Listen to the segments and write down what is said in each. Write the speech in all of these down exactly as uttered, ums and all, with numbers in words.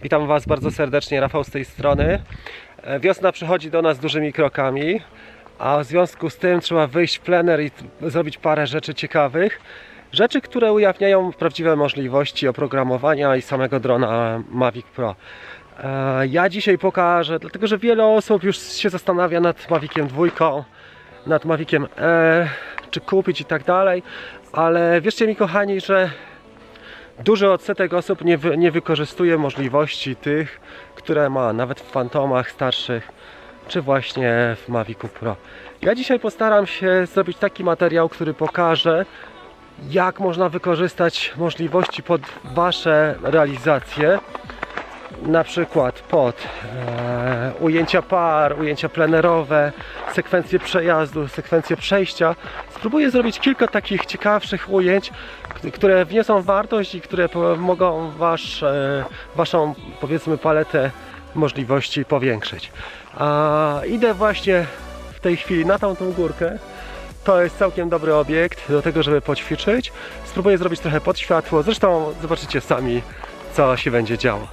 Witam Was bardzo serdecznie, Rafał z tej strony. Wiosna przychodzi do nas dużymi krokami, a w związku z tym trzeba wyjść w plener i zrobić parę rzeczy ciekawych. Rzeczy, które ujawniają prawdziwe możliwości oprogramowania i samego drona Mavic Pro. Ja dzisiaj pokażę, dlatego że wiele osób już się zastanawia nad Maviciem dwa, nad Maviciem Air, czy kupić i tak dalej, ale wierzcie mi, kochani, że duży odsetek osób nie, wy, nie wykorzystuje możliwości tych, które ma nawet w Phantomach starszych, czy właśnie w Mavicu Pro. Ja dzisiaj postaram się zrobić taki materiał, który pokaże, jak można wykorzystać możliwości pod Wasze realizacje, na przykład pod e, ujęcia par, ujęcia plenerowe, sekwencje przejazdu, sekwencje przejścia. Spróbuję zrobić kilka takich ciekawszych ujęć, które wniosą wartość i które mogą wasz, e, Waszą, powiedzmy, paletę możliwości powiększyć. A idę właśnie w tej chwili na tamtą górkę. To jest całkiem dobry obiekt do tego, żeby poćwiczyć. Spróbuję zrobić trochę pod światło. Zresztą zobaczycie sami, co się będzie działo.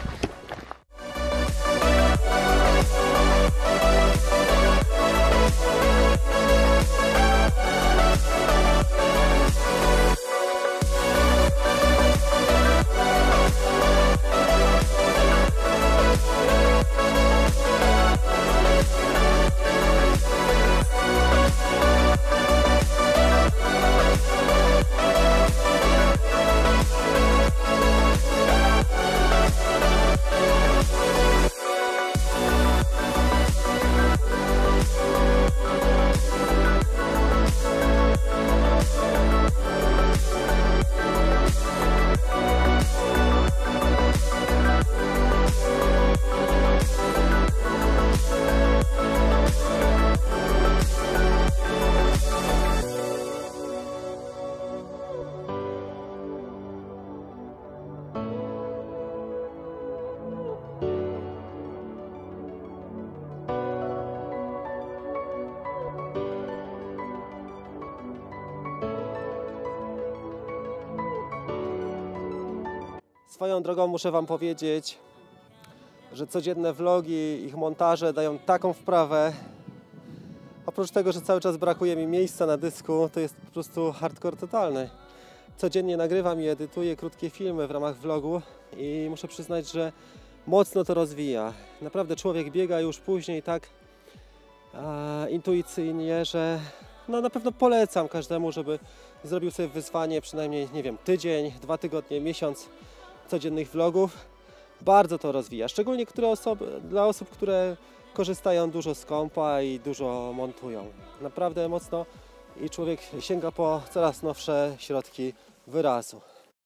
Swoją drogą muszę Wam powiedzieć, że codzienne vlogi, ich montaże dają taką wprawę. Oprócz tego, że cały czas brakuje mi miejsca na dysku, to jest po prostu hardcore totalny. Codziennie nagrywam i edytuję krótkie filmy w ramach vlogu i muszę przyznać, że mocno to rozwija. Naprawdę człowiek biega już później tak e, intuicyjnie, że no, na pewno polecam każdemu, żeby zrobił sobie wyzwanie przynajmniej, nie wiem, tydzień, dwa tygodnie, miesiąc codziennych vlogów. Bardzo to rozwija, szczególnie które osoby, dla osób, które korzystają dużo z kompa i dużo montują. Naprawdę mocno i człowiek sięga po coraz nowsze środki wyrazu.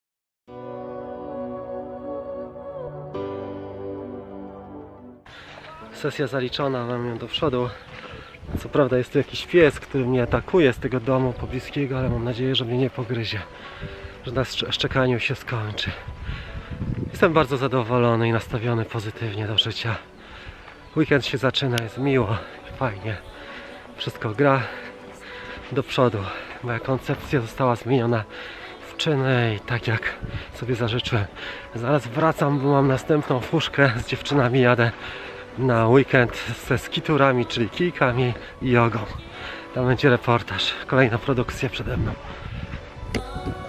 Sesja zaliczona, mam ją do przodu. Co prawda jest tu jakiś pies, który mnie atakuje z tego domu pobliskiego, ale mam nadzieję, że mnie nie pogryzie, że na szczekaniu się skończy. Jestem bardzo zadowolony i nastawiony pozytywnie do życia. Weekend się zaczyna, jest miło i fajnie. Wszystko gra do przodu. Moja koncepcja została zmieniona w czyny i tak jak sobie zażyczyłem. Zaraz wracam, bo mam następną fuszkę. Z dziewczynami jadę na weekend ze skiturami, czyli kijkami i jogą. Tam będzie reportaż. Kolejna produkcja przede mną.